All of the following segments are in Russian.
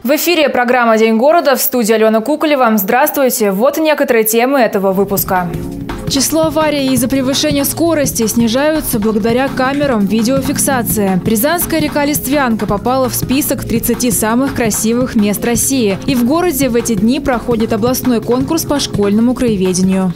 В эфире программа «День города», в студии Алена Куколева. Здравствуйте. Вот некоторые темы этого выпуска. Число аварий из-за превышения скорости снижаются благодаря камерам видеофиксации. Рязанская река Листвянка попала в список 30 самых красивых мест России. И в городе в эти дни проходит областной конкурс по школьному краеведению.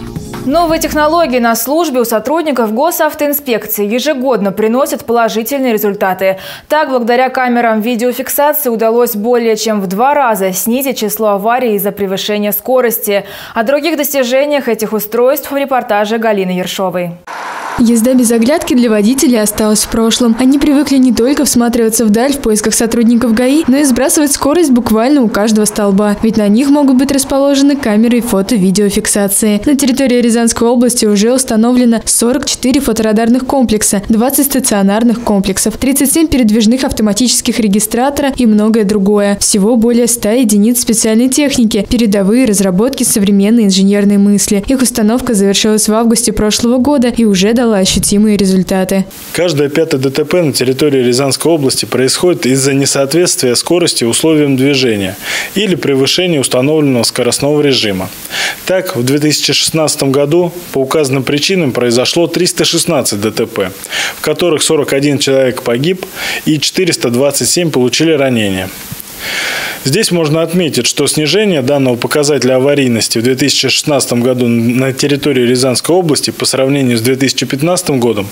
Новые технологии на службе у сотрудников госавтоинспекции ежегодно приносят положительные результаты. Так, благодаря камерам видеофиксации удалось более чем в 2 раза снизить число аварий из-за превышения скорости. О других достижениях этих устройств в репортаже Галины Ершовой. Езда без оглядки для водителей осталась в прошлом. Они привыкли не только всматриваться вдаль в поисках сотрудников ГАИ, но и сбрасывать скорость буквально у каждого столба. Ведь на них могут быть расположены камеры фото-видеофиксации. На территории Рязанской области уже установлено 44 фоторадарных комплекса, 20 стационарных комплексов, 37 передвижных автоматических регистратора и многое другое. Всего более 100 единиц специальной техники, передовые разработки современной инженерной мысли. Их установка завершилась в августе прошлого года и уже дала ощутимые результаты. Каждое 5-е ДТП на территории Рязанской области происходит из-за несоответствия скорости условиям движения или превышения установленного скоростного режима. Так, в 2016 году по указанным причинам произошло 316 ДТП, в которых 41 человек погиб и 427 получили ранения. Здесь можно отметить, что снижение данного показателя аварийности в 2016 году на территории Рязанской области по сравнению с 2015 годом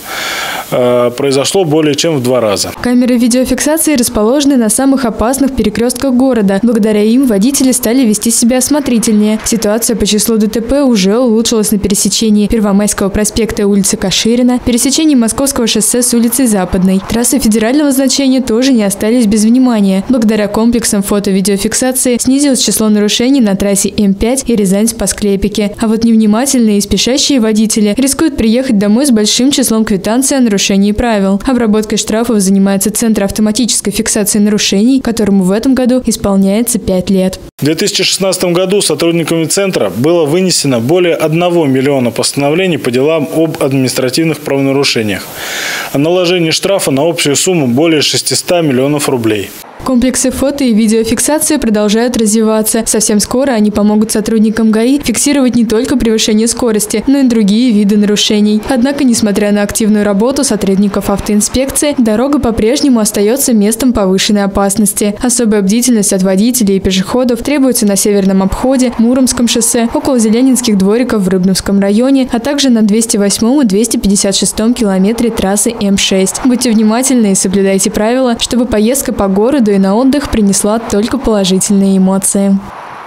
произошло более чем в 2 раза. Камеры видеофиксации расположены на самых опасных перекрестках города. Благодаря им водители стали вести себя осмотрительнее. Ситуация по числу ДТП уже улучшилась на пересечении Первомайского проспекта и улицы Каширина, пересечении Московского шоссе с улицей Западной. Трассы федерального значения тоже не остались без внимания. Благодаря комплексам фото-видеофиксации снизилось число нарушений на трассе М5 и Рязань-Спас-Клепики. А вот невнимательные и спешащие водители рискуют приехать домой с большим числом квитанций о нарушении правил. Обработкой штрафов занимается Центр автоматической фиксации нарушений, которому в этом году исполняется 5 лет. В 2016 году сотрудниками Центра было вынесено более 1 миллиона постановлений по делам об административных правонарушениях, о наложении штрафа на общую сумму более 600 миллионов рублей. Комплексы фото и видеофиксации продолжают развиваться. Совсем скоро они помогут сотрудникам ГАИ фиксировать не только превышение скорости, но и другие виды нарушений. Однако, несмотря на активную работу сотрудников автоинспекции, дорога по-прежнему остается местом повышенной опасности. Особая бдительность от водителей и пешеходов требуется на Северном обходе, Муромском шоссе, около Зеленинских двориков в Рыбновском районе, а также на 208 и 256 километре трассы М6. Будьте внимательны и соблюдайте правила, чтобы поездка по городу и на отдых принесла только положительные эмоции.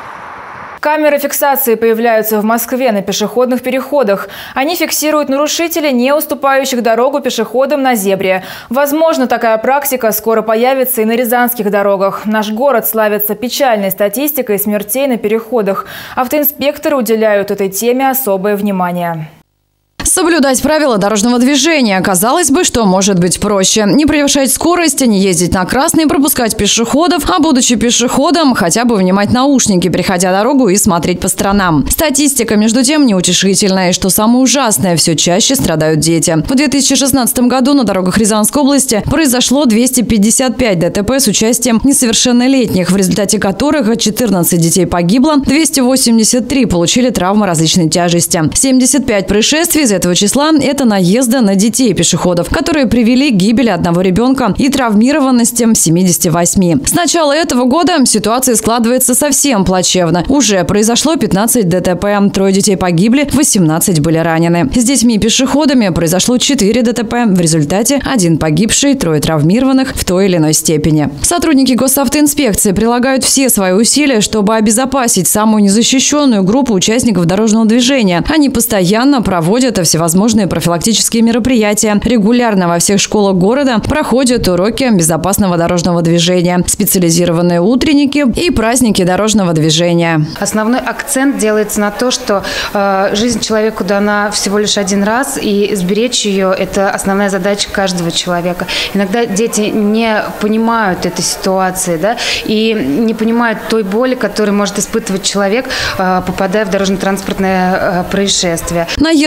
Камеры фиксации появляются в Москве на пешеходных переходах. Они фиксируют нарушителей, не уступающих дорогу пешеходам на зебре. Возможно, такая практика скоро появится и на рязанских дорогах. Наш город славится печальной статистикой смертей на переходах. Автоинспекторы уделяют этой теме особое внимание. Соблюдать правила дорожного движения. Казалось бы, что может быть проще. Не превышать скорость, не ездить на красный, пропускать пешеходов, а будучи пешеходом, хотя бы внимать наушники, переходя дорогу и смотреть по сторонам. Статистика, между тем, неутешительная. И что самое ужасное, все чаще страдают дети. В 2016 году на дорогах Рязанской области произошло 255 ДТП с участием несовершеннолетних, в результате которых 14 детей погибло, 283 получили травмы различной тяжести. 75 происшествий из этого числа – это наезды на детей пешеходов, которые привели к гибели 1 ребенка и травмированности 78. С начала этого года ситуация складывается совсем плачевно. Уже произошло 15 ДТП, 3 детей погибли, 18 были ранены. С детьми-пешеходами произошло 4 ДТП, в результате 1 погибший, 3 травмированных в той или иной степени. Сотрудники госавтоинспекции прилагают все свои усилия, чтобы обезопасить самую незащищенную группу участников дорожного движения. Они постоянно проводят всевозможные профилактические мероприятия. Регулярно во всех школах города проходят уроки безопасного дорожного движения, специализированные утренники и праздники дорожного движения. Основной акцент делается на то, что жизнь человеку дана всего лишь 1 раз, и сберечь ее – это основная задача каждого человека. Иногда дети не понимают этой ситуации, да, и не понимают той боли, которую может испытывать человек, попадая в дорожно-транспортное происшествие. Наезды на пешеходов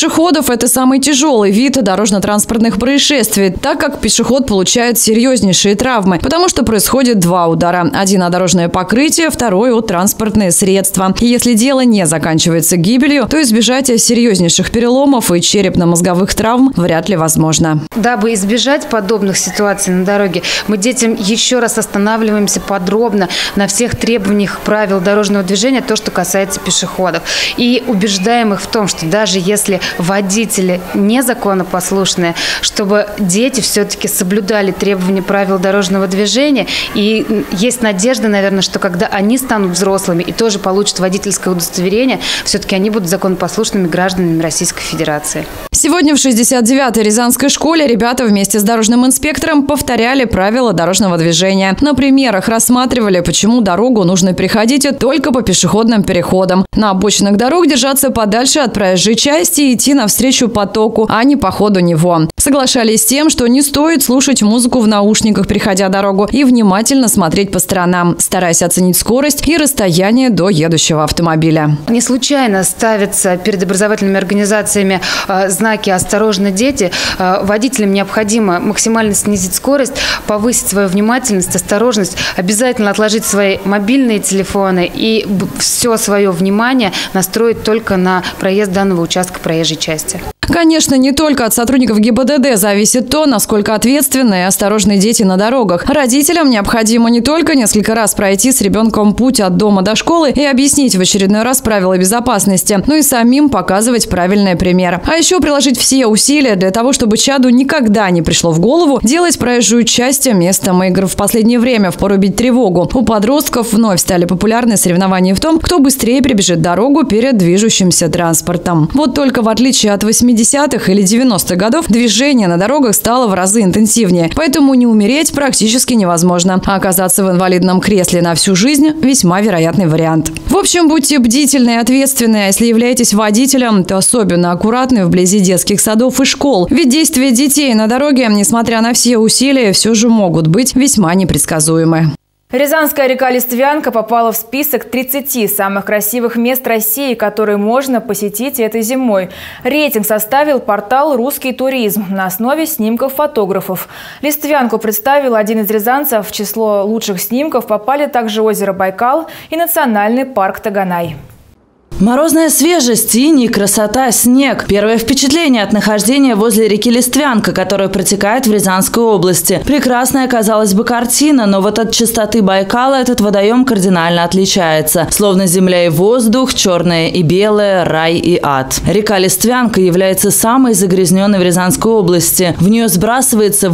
пешеходов это самый тяжелый вид дорожно-транспортных происшествий, так как пешеход получает серьезнейшие травмы, потому что происходит два удара. Один о дорожное покрытие, второй о транспортные средства. И если дело не заканчивается гибелью, то избежать серьезнейших переломов и черепно-мозговых травм вряд ли возможно. Дабы избежать подобных ситуаций на дороге, мы детям еще раз останавливаемся подробно на всех требованиях правил дорожного движения, то, что касается пешеходов. И убеждаем их в том, что даже если водители незаконопослушные, чтобы дети все-таки соблюдали требования правил дорожного движения. И есть надежда, наверное, что когда они станут взрослыми и тоже получат водительское удостоверение, все-таки они будут законопослушными гражданами Российской Федерации. Сегодня в 69-й Рязанской школе ребята вместе с дорожным инспектором повторяли правила дорожного движения. На примерах рассматривали, почему дорогу нужно переходить только по пешеходным переходам. На обочинах дорог держаться подальше от проезжей части и идти навстречу потоку, а не по ходу него. Соглашались с тем, что не стоит слушать музыку в наушниках, переходя дорогу, и внимательно смотреть по сторонам, стараясь оценить скорость и расстояние до едущего автомобиля. Не случайно ставятся перед образовательными организациями знаки «Осторожно, дети». Водителям необходимо максимально снизить скорость, повысить свою внимательность, осторожность, обязательно отложить свои мобильные телефоны и все свое внимание настроить только на проезд данного участка проезжей части. Конечно, не только от сотрудников ГИБДД зависит то, насколько ответственны и осторожны дети на дорогах. Родителям необходимо не только несколько раз пройти с ребенком путь от дома до школы и объяснить в очередной раз правила безопасности, но и самим показывать правильный пример. А еще приложить все усилия для того, чтобы чаду никогда не пришло в голову делать проезжую часть местом игр. В последнее время впору бить тревогу. У подростков вновь стали популярны соревнования в том, кто быстрее перебежит дорогу перед движущимся транспортом. Вот только в отличие от 80-х или 90-х годов движение на дорогах стало в разы интенсивнее. Поэтому не умереть практически невозможно. А оказаться в инвалидном кресле на всю жизнь – весьма вероятный вариант. В общем, будьте бдительны и ответственны. А если являетесь водителем, то особенно аккуратны вблизи детских садов и школ. Ведь действия детей на дороге, несмотря на все усилия, все же могут быть весьма непредсказуемы. Рязанская река Листвянка попала в список 30 самых красивых мест России, которые можно посетить этой зимой. Рейтинг составил портал «Русский туризм» на основе снимков фотографов. Листвянку представил один из рязанцев. В число лучших снимков попали также озеро Байкал и национальный парк Таганай. Морозная свежесть, иней, красота, снег. Первое впечатление от нахождения возле реки Листвянка, которая протекает в Рязанской области. Прекрасная, казалось бы, картина, но вот от чистоты Байкала этот водоем кардинально отличается. Словно земля и воздух, черное и белое, рай и ад. Река Листвянка является самой загрязненной в Рязанской области. В нее сбрасывается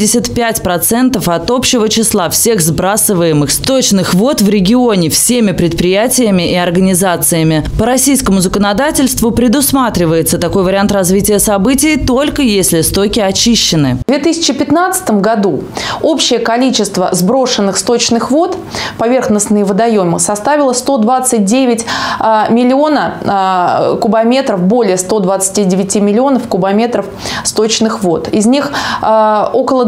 85% от общего числа всех сбрасываемых сточных вод в регионе всеми предприятиями и организациями. По российскому законодательству предусматривается такой вариант развития событий только если стоки очищены. В 2015 году общее количество сброшенных сточных вод, поверхностные водоемы, составило 129 миллиона кубометров, более 129 миллионов кубометров сточных вод. Из них около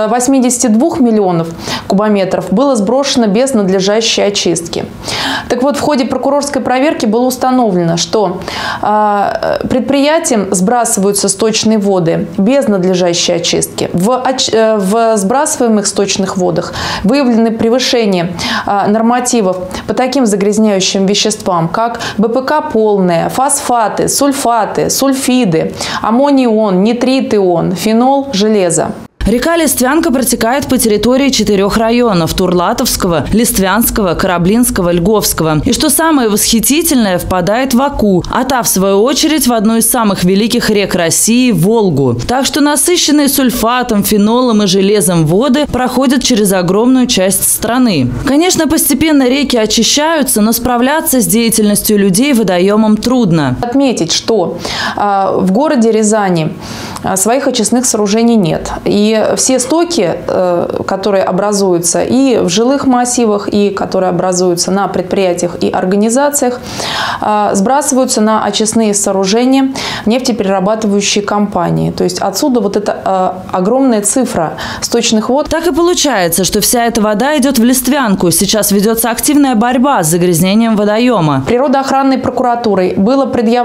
82 миллионов кубометров было сброшено без надлежащей очистки. Так вот, в ходе прокурорской проверки было установлено, что предприятиям сбрасываются сточные воды без надлежащей очистки. В сбрасываемых сточных водах выявлены превышение нормативов по таким загрязняющим веществам, как БПК полное, фосфаты, сульфаты, сульфиды, аммоний ион, нитрит ион, фенол, железо. Река Листвянка протекает по территории 4 районов – Турлатовского, Листвянского, Кораблинского, Льговского. И что самое восхитительное, впадает в Оку, а та, в свою очередь, в одну из самых великих рек России – Волгу. Так что насыщенные сульфатом, фенолом и железом воды проходят через огромную часть страны. Конечно, постепенно реки очищаются, но справляться с деятельностью людей водоемом трудно. Отметить, что в городе Рязани своих очистных сооружений нет. И все стоки, которые образуются и в жилых массивах, и которые образуются на предприятиях и организациях, сбрасываются на очистные сооружения нефтеперерабатывающей компании. То есть отсюда вот эта огромная цифра сточных вод. Так и получается, что вся эта вода идет в Листвянку. Сейчас ведется активная борьба с загрязнением водоема. Природоохранной прокуратурой было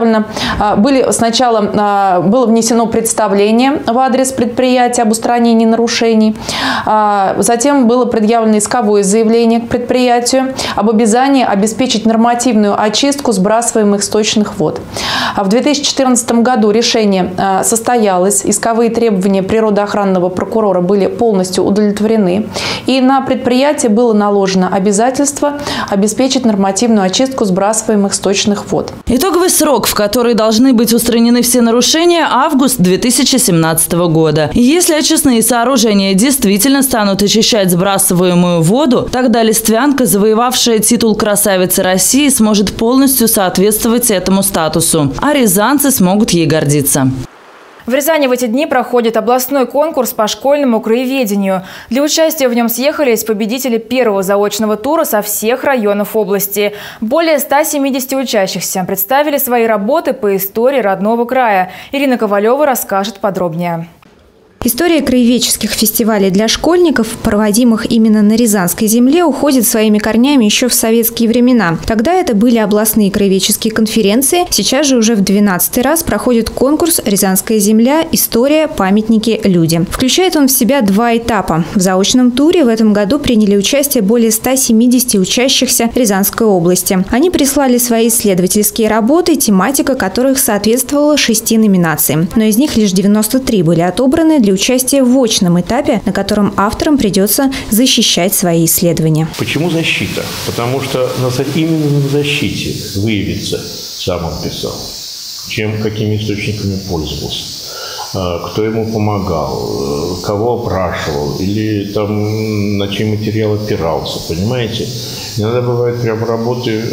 внесено представление в адрес предприятия об устранении нарушений. Затем было предъявлено исковое заявление к предприятию об обязании обеспечить нормативную очистку сбрасываемых сточных вод. В 2014 году решение состоялось, исковые требования природоохранного прокурора были полностью удовлетворены, и на предприятие было наложено обязательство обеспечить нормативную очистку сбрасываемых сточных вод. Итоговый срок, в который должны быть устранены все нарушения, август 2017 года. Если очистные сооружения действительно станут очищать сбрасываемую воду, тогда Листвянка, завоевавшая титул «Красавицы России», сможет полностью соответствовать этому статусу, а рязанцы смогут ей гордиться. В Рязани в эти дни проходит областной конкурс по школьному краеведению. Для участия в нем съехались победители первого заочного тура со всех районов области. Более 170 учащихся представили свои работы по истории родного края. Ирина Ковалева расскажет подробнее. История краеведческих фестивалей для школьников, проводимых именно на Рязанской земле, уходит своими корнями еще в советские времена. Тогда это были областные краеведческие конференции. Сейчас же уже в 12-й раз проходит конкурс «Рязанская земля. История. Памятники. Люди». Включает он в себя 2 этапа. В заочном туре в этом году приняли участие более 170 учащихся Рязанской области. Они прислали свои исследовательские работы, тематика которых соответствовала 6 номинациям. Но из них лишь 93 были отобраны для участия в очном этапе, на котором авторам придется защищать свои исследования. Почему защита? Потому что именно на защите выявится, сам он писал, какими источниками пользовался, кто ему помогал, кого опрашивал или там на чей материал опирался, понимаете? Иногда бывают прям работы,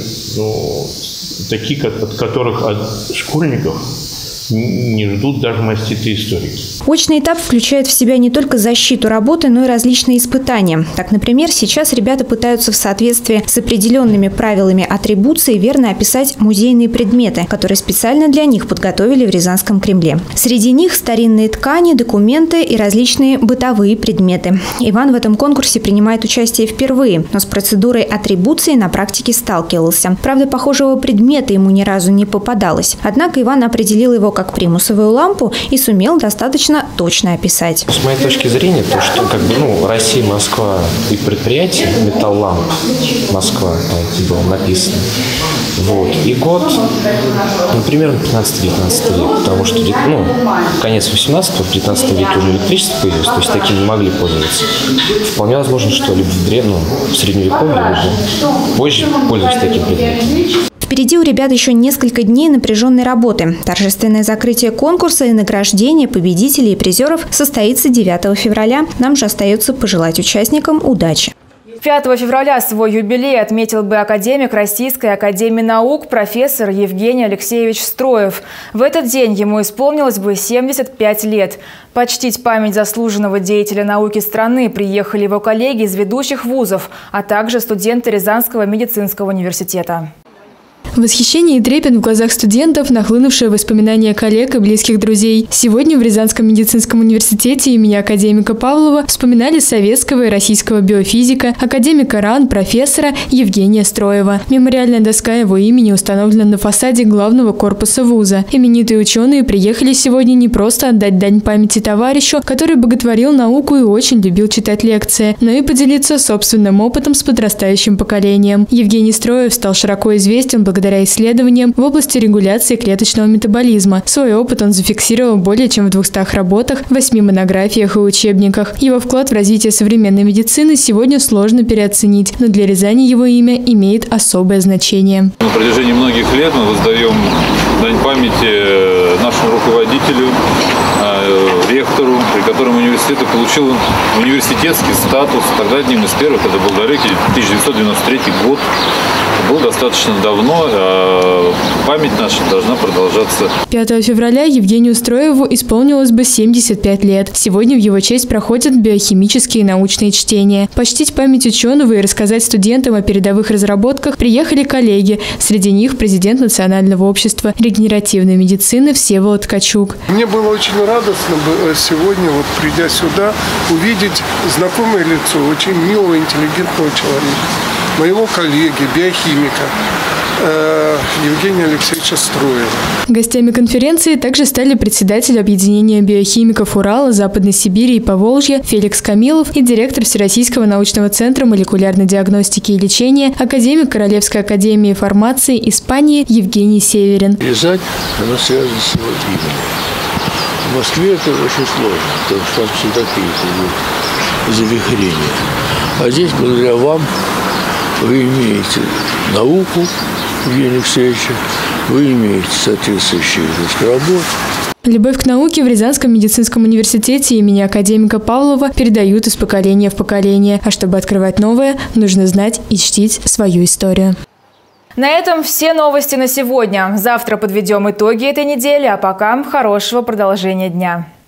такие, от которых от школьников не ждут даже маститые историки. Очный этап включает в себя не только защиту работы, но и различные испытания. Так, например, сейчас ребята пытаются в соответствии с определенными правилами атрибуции верно описать музейные предметы, которые специально для них подготовили в Рязанском Кремле. Среди них старинные ткани, документы и различные бытовые предметы. Иван в этом конкурсе принимает участие впервые, но с процедурой атрибуции на практике сталкивался. Правда, похожего предмета ему ни разу не попадалось. Однако Иван определил его как примусовую лампу и сумел достаточно точно описать. С моей точки зрения, то, что Россия, Москва и предприятие «Металлламп» Москва, было написано. И год, примерно 15-19 век, потому что конец 18-го, в 19 веке уже электричество появилось, то есть таким не могли пользоваться. Вполне возможно, что либо в средневековье, либо позже пользовались таким предметом. Впереди у ребят еще несколько дней напряженной работы. Торжественное закрытие конкурса и награждение победителей и призеров состоится 9 февраля. Нам же остается пожелать участникам удачи. 5 февраля свой юбилей отметил бы академик Российской академии наук профессор Евгений Алексеевич Строев. В этот день ему исполнилось бы 75 лет. Почтить память заслуженного деятеля науки страны приехали его коллеги из ведущих вузов, а также студенты Рязанского медицинского университета. Восхищение и трепет в глазах студентов, нахлынувшие воспоминания коллег и близких друзей. Сегодня в Рязанском медицинском университете имени академика Павлова вспоминали советского и российского биофизика, академика РАН, профессора Евгения Строева. Мемориальная доска его имени установлена на фасаде главного корпуса вуза. Именитые ученые приехали сегодня не просто отдать дань памяти товарищу, который боготворил науку и очень любил читать лекции, но и поделиться собственным опытом с подрастающим поколением. Евгений Строев стал широко известен благодаря исследованиям в области регуляции клеточного метаболизма. Свой опыт он зафиксировал более чем в 200 работах, 8 монографиях и учебниках. Его вклад в развитие современной медицины сегодня сложно переоценить, но для Рязани его имя имеет особое значение. На протяжении многих лет мы воздаем дань памяти нашему руководителю, ректору, при котором университет получил университетский статус. Тогда одним из первых, это был далекий 1993 год, был достаточно давно, а память наша должна продолжаться. 5 февраля Евгению Строеву исполнилось бы 75 лет. Сегодня в его честь проходят биохимические научные чтения. Почтить память ученого и рассказать студентам о передовых разработках приехали коллеги. Среди них президент Национального общества регенеративной медицины Всеволод Ткачук. Мне было очень радостно сегодня, придя сюда, увидеть знакомое лицо очень милого, интеллигентного человека, моего коллеги, биохимика Евгения Алексеевича Строева. Гостями конференции также стали председатель объединения биохимиков Урала, Западной Сибири и Поволжья Феликс Камилов и директор Всероссийского научного центра молекулярной диагностики и лечения, академик Королевской академии фармации Испании Евгений Северин. Рязань, она связана с его именем. В Москве это очень сложно, потому что там всегда какие-то завихрения. А здесь, благодаря вам, вы имеете науку Евгения Алексеевича, вы имеете соответствующие работы. Любовь к науке в Рязанском медицинском университете имени академика Павлова передают из поколения в поколение. А чтобы открывать новое, нужно знать и чтить свою историю. На этом все новости на сегодня. Завтра подведем итоги этой недели, а пока хорошего продолжения дня.